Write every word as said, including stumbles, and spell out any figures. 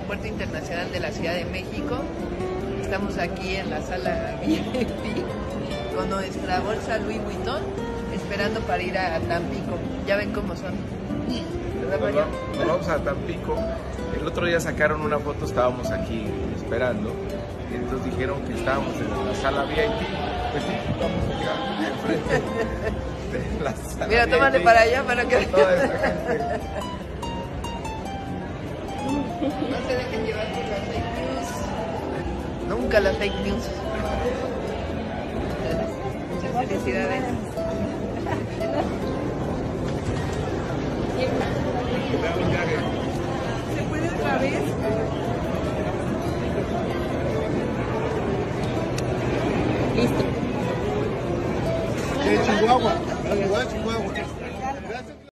Aeropuerto Internacional de la Ciudad de México. Estamos aquí en la sala V I P con nuestra bolsa Louis Vuitton, esperando para ir a Tampico. Ya ven cómo son. Nos vamos, nos vamos a Tampico. El otro día sacaron una foto, estábamos aquí esperando, y entonces dijeron que estábamos en la sala V I P. Pues sí, vamos acá enfrente de la sala. Mira, tómale para allá para que... Toda esta gente. No se dejen llevar por las fake news. Nunca las fake news. Muchas felicidades. ¿Se puede otra vez? Listo. De Chihuahua. Chihuahua, Chihuahua.